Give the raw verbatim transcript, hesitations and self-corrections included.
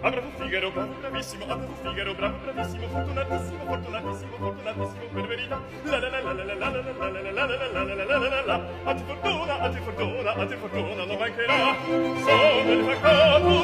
Ah, bravo Figaro, bravo, bravissimo, ah, bravo Figaro, bravo, bravissimo, fortunatissimo, fortunatissimo, fortunatissimo, per verità. La la la la la la la la la la la la la la la la la la. A ti fortuna, a ti fortuna, a ti fortuna non mancherà. Sono il peccato